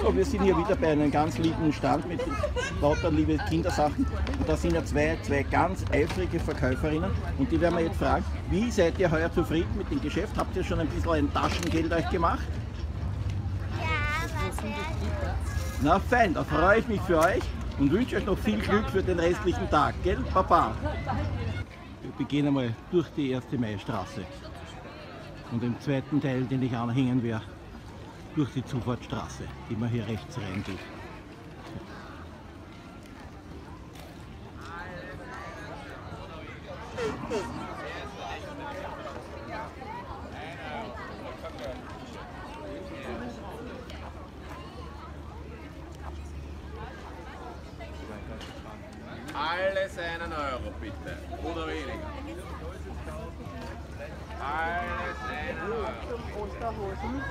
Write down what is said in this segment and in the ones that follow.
So, wir sind hier wieder bei einem ganz lieben Stand mit lauter liebe Kindersachen. Und da sind ja zwei ganz eifrige Verkäuferinnen. Und die werden wir jetzt fragen, wie seid ihr heuer zufrieden mit dem Geschäft? Habt ihr schon ein bisschen ein Taschengeld euch gemacht? Ja, na fein, da freue ich mich für euch und wünsche euch noch viel Glück für den restlichen Tag, gell, Papa? Wir beginnen einmal durch die 1. Mai-Straße und im zweiten Teil, den ich anhängen werde, durch die Zufahrtsstraße, die man hier rechts reingeht. Alles 1 Euro bitte, oder weniger. Alles 1 Euro. Osterhosen.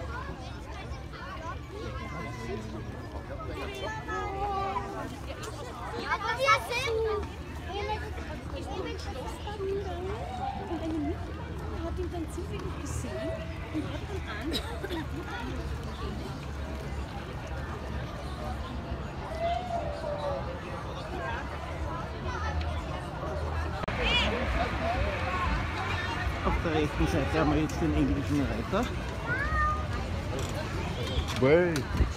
Aber wir sind Ich bin Schlossgarten und eine Mutter hat ihn dann zufällig gesehen und hat dann an. Auf der rechten Seite haben wir jetzt den englischen Reiter. Well.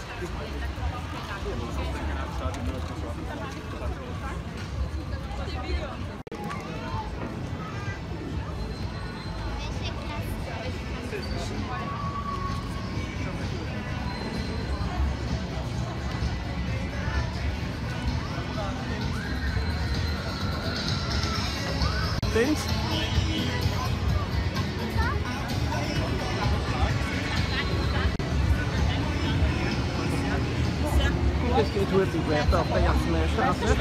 Thanks. Es geht hurtig weiter auf der 1. Mai-Straße.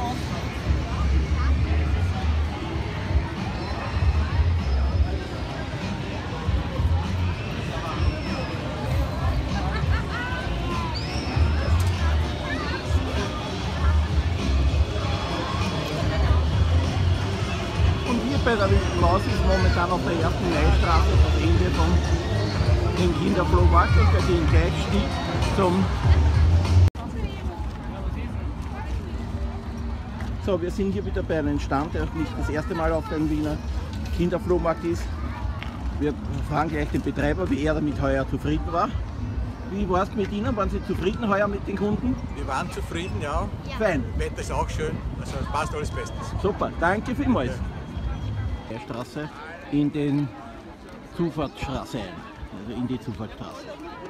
Und hier bei der Wilden Maus ist momentan auf der 1. Mai-Straße das Ende von dem Kinderflohmarkt und wir gehen gleich zum. So, wir sind hier wieder bei einem Stand, der nicht das erste Mal auf dem Wiener Kinderflohmarkt ist. Wir fragen gleich den Betreiber, wie er damit heuer zufrieden war. Wie war es mit Ihnen? Waren Sie zufrieden heuer mit den Kunden? Wir waren zufrieden, ja. Fein. Wetter ist auch schön, also es passt alles bestens. Super, danke vielmals. Der Straße in den Zufahrtsstraße ein, also in die Zufahrtsstraße.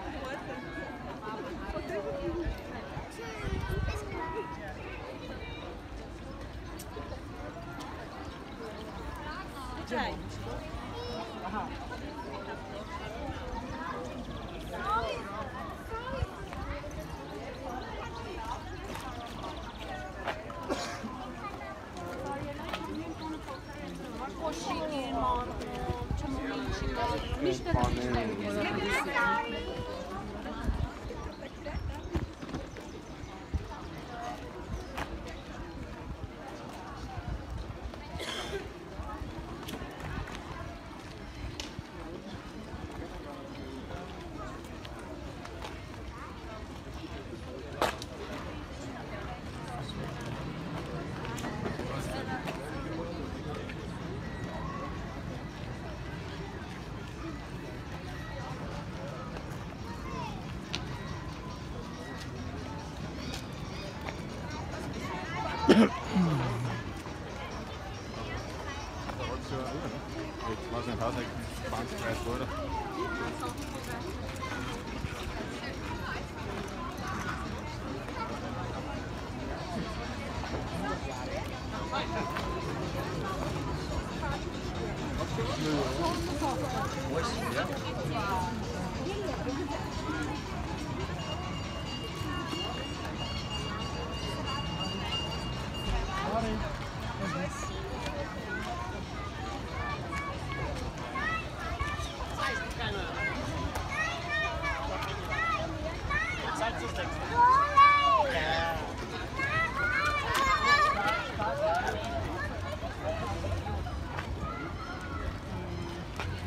Jetzt weiß ich nicht, 20, 30 Euro.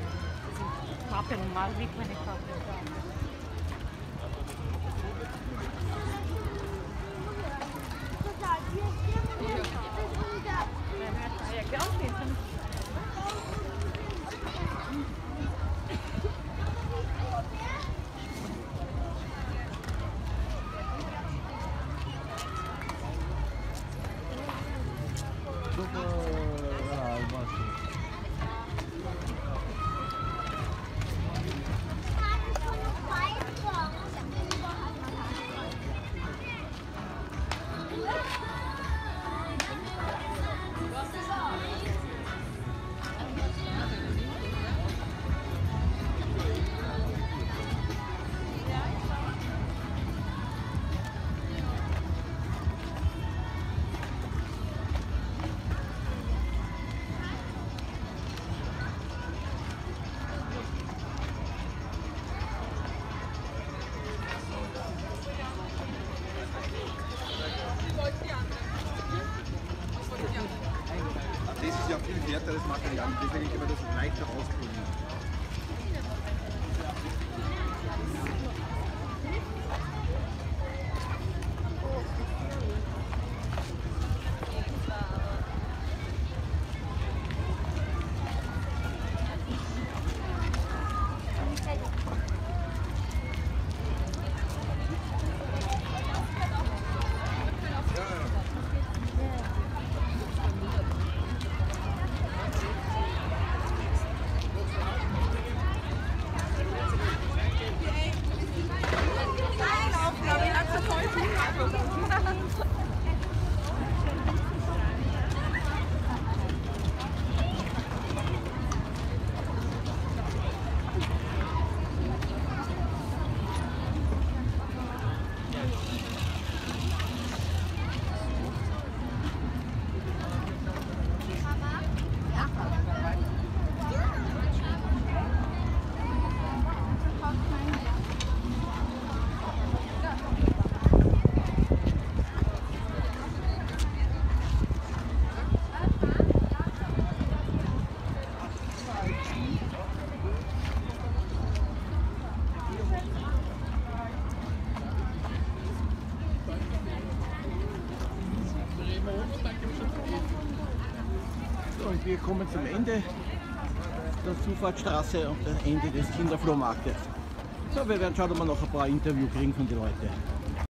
Kappe normal, wie keine Kappe. Variante, deswegen können wir das leichter ausprobieren. Und wir kommen zum Ende der Zufahrtsstraße und dem Ende des Kinderflohmarktes. So, wir werden schauen, ob wir noch ein paar Interviews kriegen von den Leuten.